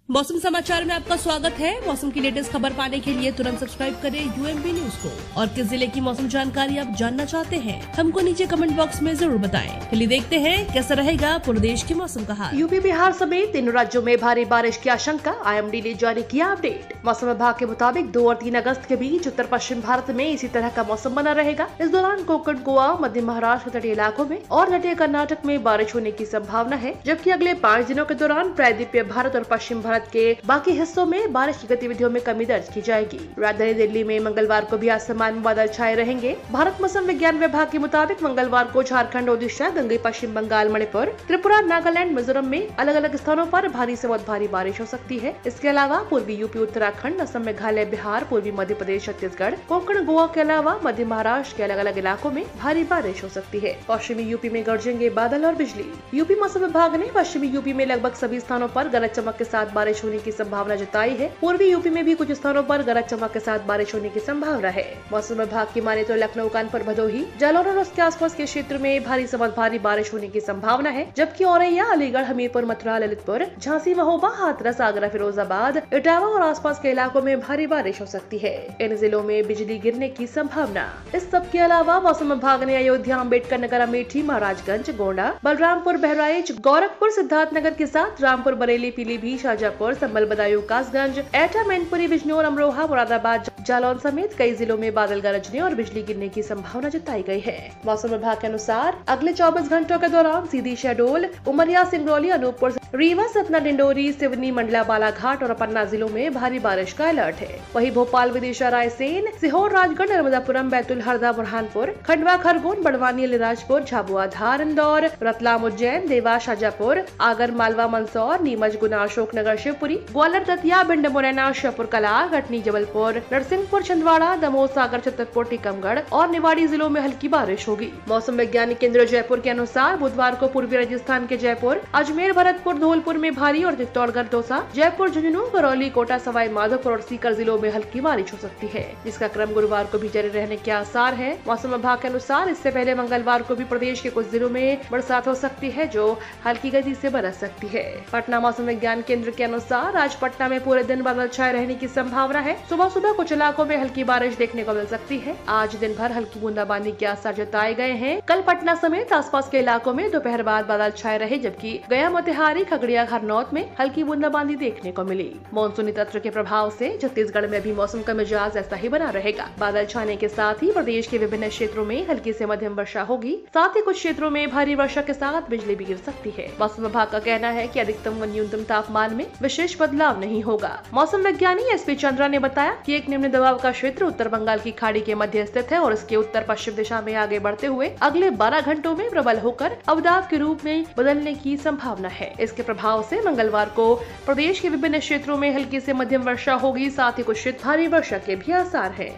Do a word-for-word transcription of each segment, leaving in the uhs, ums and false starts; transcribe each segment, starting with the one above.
मौसम समाचार में आपका स्वागत है। मौसम की लेटेस्ट खबर पाने के लिए तुरंत सब्सक्राइब करें यूएमबी न्यूज को। और किस जिले की मौसम जानकारी आप जानना चाहते हैं, हमको नीचे कमेंट बॉक्स में जरूर बताएं। चलिए देखते हैं कैसा रहेगा पूरे देश के मौसम का हाल। यूपी बिहार समेत तीनों राज्यों में भारी बारिश की आशंका, आईएमडी ने जारी किया अपडेट। मौसम विभाग के मुताबिक दो और तीन अगस्त के बीच उत्तर पश्चिम भारत में इसी तरह का मौसम बना रहेगा। इस दौरान कोंकण, गोवा, मध्य महाराष्ट्र के तटीय इलाकों में और तटीय कर्नाटक में बारिश होने की संभावना है, जबकि अगले पाँच दिनों के दौरान प्रायद्वीपीय भारत और पश्चिम भारत के बाकी हिस्सों में बारिश की गतिविधियों में कमी दर्ज की जाएगी। राजधानी दिल्ली में मंगलवार को भी आसमान में बादल छाए रहेंगे। भारत मौसम विज्ञान विभाग के मुताबिक मंगलवार को झारखंड, ओडिशा, गंगे, पश्चिम बंगाल, मणिपुर, त्रिपुरा, नागालैंड, मिजोरम में अलग अलग स्थानों पर भारी से बहुत भारी बारिश हो सकती है। इसके अलावा पूर्वी यूपी, उत्तराखंड, असम, मेघालय, बिहार, पूर्वी मध्य प्रदेश, छत्तीसगढ़, कोंकण, गोवा के अलावा मध्य महाराष्ट्र के अलग अलग इलाकों में भारी बारिश हो सकती है। पश्चिमी यूपी में गरजेंगे बादल और बिजली। यूपी मौसम विभाग ने पश्चिमी यूपी में लगभग सभी स्थानों पर गरज चमक के साथ बारिश होने की संभावना जताई है। पूर्वी यूपी में भी कुछ स्थानों पर गरज चमक के साथ बारिश होने की संभावना है। मौसम विभाग की माने तो लखनऊ, कानपुर, भदोही, जालौर और उसके आसपास के क्षेत्र में भारी से बहुत भारी बारिश होने की संभावना है, जबकि औरैया, अलीगढ़, हमीरपुर, मथुरा, ललितपुर, झांसी, महोबा, हाथरस, आगरा, फिरोजाबाद, इटावा और आसपास के इलाकों में भारी बारिश हो सकती है। इन जिलों में बिजली गिरने की संभावना। इस सब के अलावा मौसम विभाग ने अयोध्या, अम्बेडकर नगर, अमेठी, महाराजगंज, गोंडा, बलरामपुर, बहराइच, गोरखपुर, सिद्धार्थनगर के साथ रामपुर, बरेली, पीलीभीत, शाजापुर, संभल, बदायूं, कासगंज, एटा, मैनपुरी, बिजनौर, अमरोहा, मुरादाबाद, जालौन समेत कई जिलों में बादल गरजने और बिजली गिरने की संभावना जताई गई है। मौसम विभाग के अनुसार अगले चौबीस घंटों के दौरान सीधी, शहडोल, उमरिया, सिंगरौली, अनूपपुर, रीवा, सतना, डिंडोरी, सिवनी, मंडला, बालाघाट और पन्ना जिलों में भारी बारिश का अलर्ट है। वहीं भोपाल, विदिशा, रायसेन, सीहोर, राजगढ़, नर्मदापुरम, बैतूल, हरदा, बुरहानपुर, खंडवा, खरगोन, बड़वानी, अलीराजपुर, झाबुआ, धार, इंदौर, रतलाम, उज्जैन, देवास, शाजापुर, आगर, मालवा, मंदसौर, नीमच, गुना, अशोकनगर, शिवपुरी, ग्वालियर, दतिया, भिंड, मुरैना, श्योपुर कला, कटनी, जबलपुर, नरसिंहपुर, छिंदवाड़ा, दमोह, सागर, छतरपुर, टीकमगढ़ और निवाड़ी जिलों में हल्की बारिश होगी। मौसम वैज्ञानिक केंद्र जयपुर के अनुसार बुधवार को पूर्वी राजस्थान के जयपुर, अजमेर, भरतपुर, धौलपुर में भारी और चित्तौड़गढ़, दौसा, जयपुर, झुंझुनू, करौली, कोटा, सवाई माधोपुर और सीकर जिलों में हल्की बारिश हो सकती है, जिसका क्रम गुरुवार को भी जारी रहने के आसार है। मौसम विभाग के अनुसार इससे पहले मंगलवार को भी प्रदेश के कुछ जिलों में बरसात हो सकती है, जो हल्की गति से बरस सकती है। पटना मौसम विज्ञान केंद्र के अनुसार आज पटना में पूरे दिन बादल छाए रहने की संभावना है। सुबह सुबह कुछ इलाकों में हल्की बारिश देखने को मिल सकती है। आज दिन भर हल्की बूंदाबांदी के आसार जताए गए हैं। कल पटना समेत आसपास के इलाकों में दोपहर बाद बादल छाए रहे, जबकि गया, मोतिहारी, खगड़िया, हरनौत में हल्की बूंदाबांदी देखने को मिली। मानसूनी तत्व के प्रभाव से छत्तीसगढ़ में भी मौसम का मिजाज ऐसा ही बना रहेगा। बादल छाने के साथ ही प्रदेश के विभिन्न क्षेत्रों में हल्की से मध्यम वर्षा होगी। साथ ही कुछ क्षेत्रों में भारी वर्षा के साथ बिजली भी गिर सकती है। मौसम विभाग का कहना है कि अधिकतम व न्यूनतम तापमान में विशेष बदलाव नहीं होगा। मौसम विज्ञानी एस पी चंद्रा ने बताया कि एक निम्न दबाव का क्षेत्र उत्तर बंगाल की खाड़ी के मध्य स्थित है और इसके उत्तर पश्चिम दिशा में आगे बढ़ते हुए अगले बारह घंटों में प्रबल होकर अवदाब के रूप में बदलने की संभावना है। इसके प्रभाव से मंगलवार को प्रदेश के विभिन्न क्षेत्रों में हल्की से मध्यम वर्षा होगी। साथ ही कुछ क्षेत्र भारी वर्षा के भी आसार है।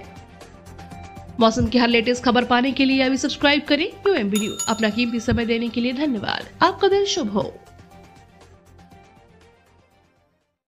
मौसम की हर लेटेस्ट खबर पाने के लिए अभी सब्सक्राइब करें यूएमबी न्यूज। अपना कीमती समय देने के लिए धन्यवाद। आपका दिन शुभ हो।